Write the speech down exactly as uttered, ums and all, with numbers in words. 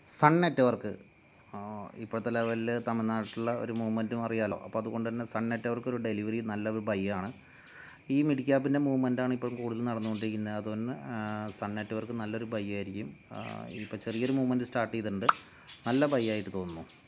Sun network ഇപ്പോഴത്തെ ലെവലിൽ തമിഴ്നാട്ടിലുള്ള ഒരു മൂവ്മെൻറ്റും അറിയാലോ. അപ്പോൾ അതുകൊണ്ട് തന്നെ സൺ നെറ്റ്വർക്ക് ഒരു ഡെലിവറി നല്ലൊരു ബൈ ആണ്. ഈ മിഡ് ക്യാപ്പിൻ്റെ മൂവ്മെൻറ്റാണ് ഇപ്പം കൂടുതൽ നടന്നുകൊണ്ടിരിക്കുന്നത്. അതുകൊണ്ട് സൺ നെറ്റ്വർക്ക് നല്ലൊരു ബൈ ആയിരിക്കും. ഇപ്പോൾ ചെറിയൊരു മൂവ്മെൻറ്റ് സ്റ്റാർട്ട് ചെയ്തിട്ടുണ്ട്, നല്ല ബൈ ആയിട്ട് തോന്നുന്നു.